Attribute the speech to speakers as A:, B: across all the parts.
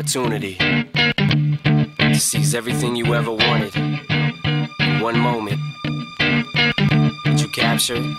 A: opportunity to seize everything you ever wanted in one moment. Did you capture it?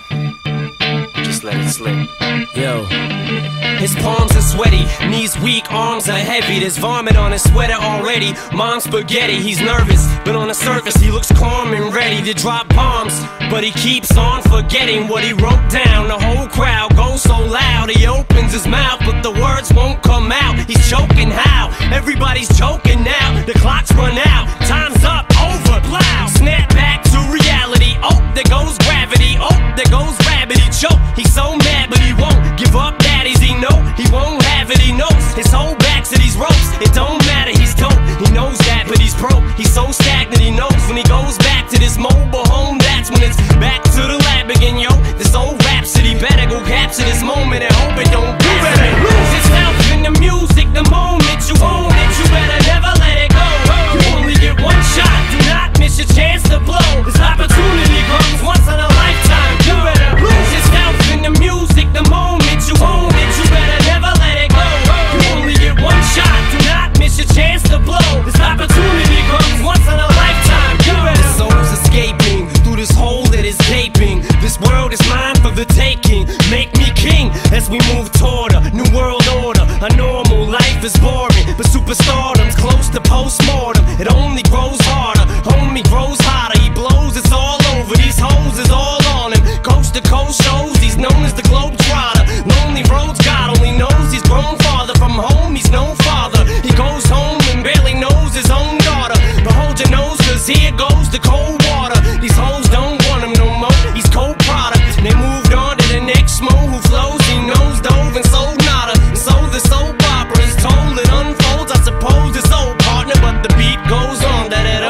A: Just let it slip.
B: Yo. His palms are sweaty, knees weak, arms are heavy. There's vomit on his sweater already. Mom's spaghetti, he's nervous, but on the surface he looks calm and ready to drop bombs. But he keeps on forgetting what he wrote down. The whole crowd goes so loud, he opens his mouth, but the words won't come out. He's choking how? Everybody's choking now. The clock's run out, time's up, over, plow. Snap back to reality, oh, there goes gravity. Oh, there goes rabbit, he choke. He's so mad, but he won't give up, daddies, he know. He won't have it, he knows. His whole back to these ropes, it don't matter, he's dope. He knows that, but he's broke. He's so stagnant, he knows when he goes back to this mobile home, that's when it's back to the lab again, yo. This old rhapsody better go capture this moment and hope it don't do it. Lose yourself in the music, the moment you own it, you better never let it go. You only get one shot, do not miss your chance to blow. This opportunity comes once in a lifetime. You better lose yourself in the music, the moment you own it, you better never let it go. You only get one shot, do not miss your chance to blow. This opportunity comes once in a lifetime. You better. The soul's escaping through this hole that is gaping. This world is mine for the taking. Make me king as we move toward a new world order. A normal life is boring, but superstardom's close to postmortem. It only grows harder, homie grows hotter. He blows, it's all over. These hoes is all on him. Coast to coast shows, he's known as the Globetrotter. Lonely roads, God only knows he's grown farther from home. He's no father. He goes home and barely knows his own daughter. But hold your nose, cause here goes the cold water. These hoes don't want him no more. He's cold product. They moved on to the next mo who flows. He knows dove and sold nada. And so the soap opera is told. It unfolds. I suppose it's old partner, but the beat goes on.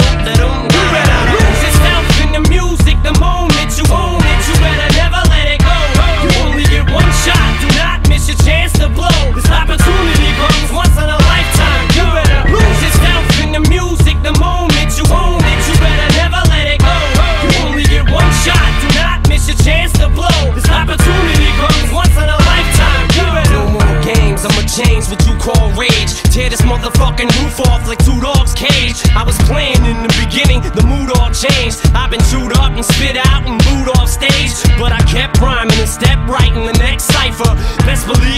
B: You better lose yourself in the music, the moment you own it. You better never let it go. You only get one shot. Do not miss your chance to blow. This opportunity comes once in a lifetime. You better lose yourself in the music, the moment you own it. You better never let it go. You only get one shot. Do not miss your chance to blow. This opportunity comes once in a lifetime. You better. No more games, I'ma change what you call rage. Tear this motherfucking roof off like two dogs' cage. I was playing in the beginning, the mood all changed. I've been chewed up and spit out and booed off stage, but I kept rhyming and stepped right in the next cipher. Best believe